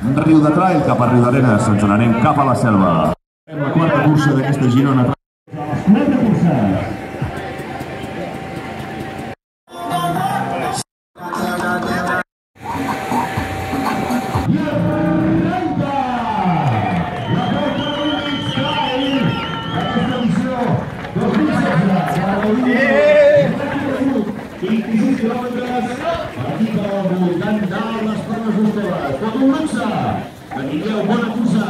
Riu de Trail cap a Riudarenes, ens n'anem cap a la Selva. La quarta cursa d'aquesta Girona. Quarta cursa. Bona cursa.